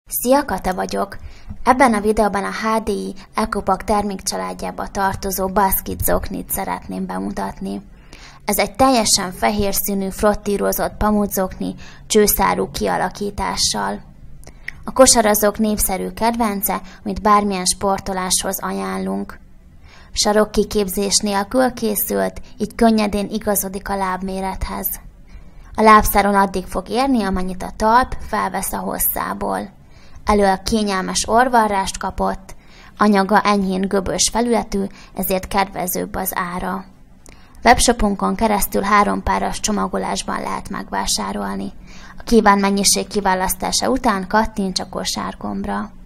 Szia, Kata vagyok! Ebben a videóban a HDI EcoPack termékcsaládjába tartozó Basket zoknit szeretném bemutatni. Ez egy teljesen fehér színű frottírozott pamutszokni csőszárú kialakítással. A kosarazok népszerű kedvence, amit bármilyen sportoláshoz ajánlunk. Sarokkiképzés nélkül készült, így könnyedén igazodik a lábmérethez. A lábszáron addig fog érni, amennyit a talp felvesz a hosszából. Elől kényelmes orrvarrást kapott, anyaga enyhén göbös felületű, ezért kedvezőbb az ára. Webshopunkon keresztül 3 páros csomagolásban lehet megvásárolni. A kívánt mennyiség kiválasztása után kattints a kosárgombra.